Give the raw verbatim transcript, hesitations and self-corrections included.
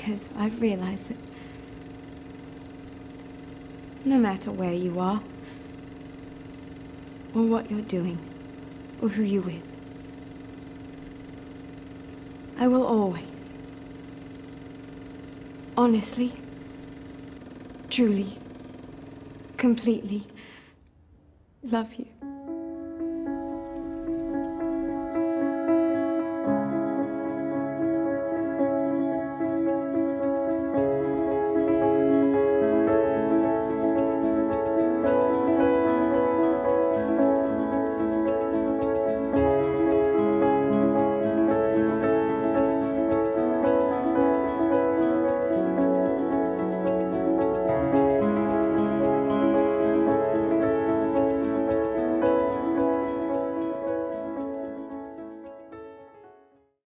because I've realized that no matter where you are, or what you're doing, or who you're with, I will always, honestly, truly, completely love you.